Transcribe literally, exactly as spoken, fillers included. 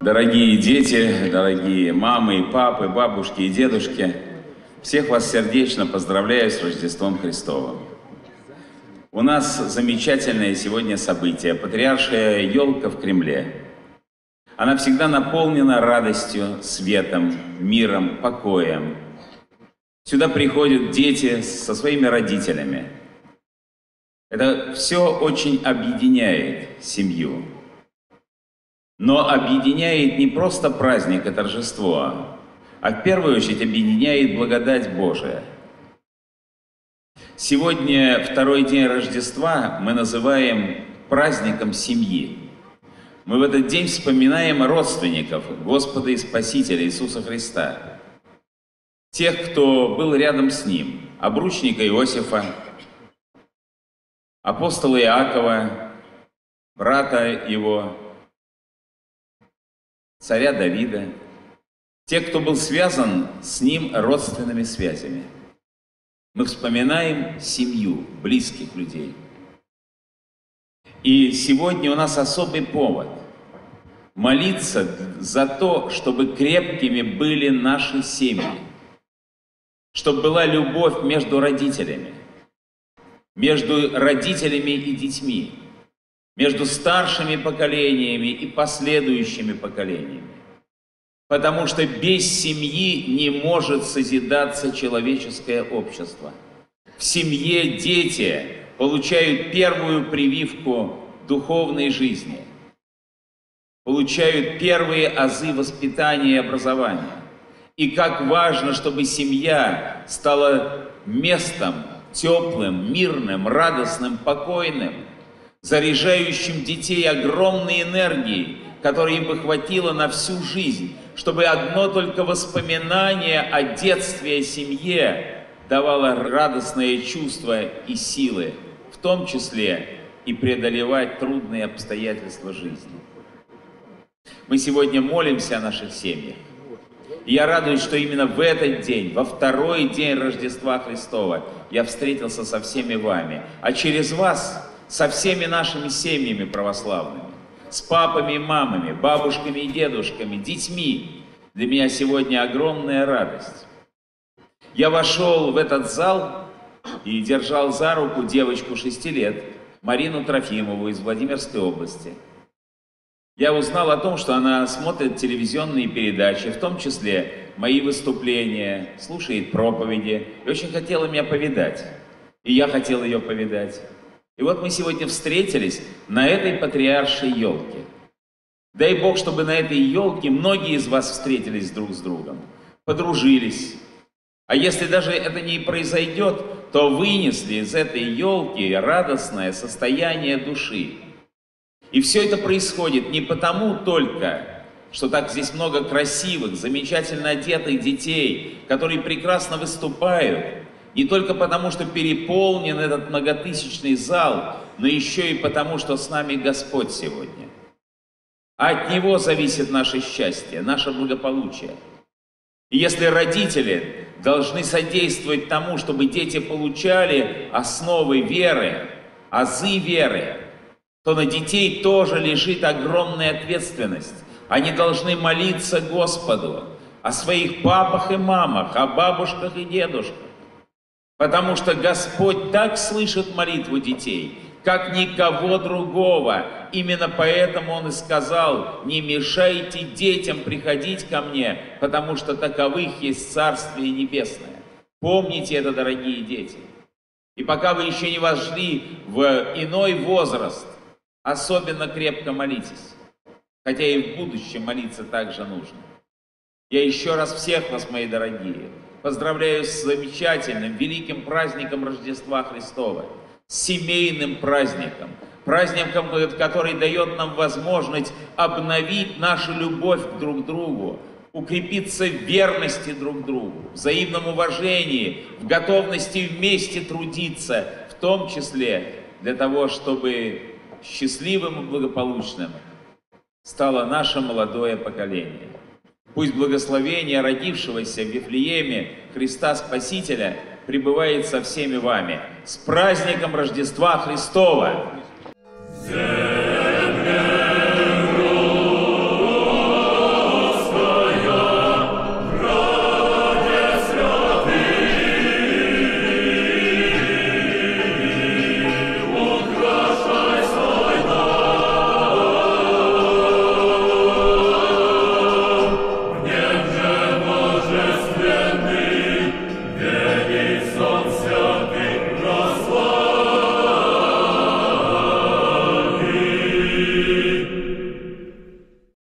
Дорогие дети, дорогие мамы и папы, бабушки и дедушки, всех вас сердечно поздравляю с Рождеством Христовым. У нас замечательное сегодня событие – патриаршая елка в Кремле. Она всегда наполнена радостью, светом, миром, покоем. Сюда приходят дети со своими родителями. Это все очень объединяет семью. Но объединяет не просто праздник и торжество, а в первую очередь объединяет благодать Божия. Сегодня, второй день Рождества, мы называем праздником семьи. Мы в этот день вспоминаем родственников Господа и Спасителя Иисуса Христа. Тех, кто был рядом с Ним, обручника Иосифа, апостола Иакова, брата его, царя Давида, те, кто был связан с ним родственными связями. Мы вспоминаем семью, близких людей. И сегодня у нас особый повод молиться за то, чтобы крепкими были наши семьи, чтобы была любовь между родителями, между родителями и детьми, между старшими поколениями и последующими поколениями. Потому что без семьи не может созидаться человеческое общество. В семье дети получают первую прививку духовной жизни, получают первые азы воспитания и образования. И как важно, чтобы семья стала местом теплым, мирным, радостным, покойным, заряжающим детей огромной энергией, которой им бы хватило на всю жизнь, чтобы одно только воспоминание о детстве, о семье давало радостное чувство и силы, в том числе и преодолевать трудные обстоятельства жизни. Мы сегодня молимся о наших семьях. И я радуюсь, что именно в этот день, во второй день Рождества Христова, я встретился со всеми вами, а через вас со всеми нашими семьями православными, с папами и мамами, бабушками и дедушками, детьми. Для меня сегодня огромная радость. Я вошел в этот зал и держал за руку девочку шести лет, Марину Трофимову из Владимирской области. Я узнал о том, что она смотрит телевизионные передачи, в том числе мои выступления, слушает проповеди, и очень хотела меня повидать. И я хотел ее повидать. И вот мы сегодня встретились на этой патриаршей елке. Дай Бог, чтобы на этой елке многие из вас встретились друг с другом, подружились. А если даже это не произойдет, то вынесли из этой елки радостное состояние души. И все это происходит не потому только, что так здесь много красивых, замечательно одетых детей, которые прекрасно выступают, не только потому, что переполнен этот многотысячный зал, но еще и потому, что с нами Господь сегодня. А от Него зависит наше счастье, наше благополучие. И если родители должны содействовать тому, чтобы дети получали основы веры, азы веры, то на детей тоже лежит огромная ответственность. Они должны молиться Господу о своих папах и мамах, о бабушках и дедушках. Потому что Господь так слышит молитву детей, как никого другого. Именно поэтому Он и сказал: не мешайте детям приходить ко мне, потому что таковых есть Царствие Небесное. Помните это, дорогие дети. И пока вы еще не вошли в иной возраст, особенно крепко молитесь. Хотя и в будущем молиться также нужно. Я еще раз всех вас, мои дорогие, поздравляю с замечательным, великим праздником Рождества Христова, с семейным праздником, праздником, который дает нам возможность обновить нашу любовь друг к другу, укрепиться в верности друг к другу, в взаимном уважении, в готовности вместе трудиться, в том числе для того, чтобы счастливым и благополучным стало наше молодое поколение. Пусть благословение родившегося в Вифлееме Христа Спасителя пребывает со всеми вами. С праздником Рождества Христова! Yeah.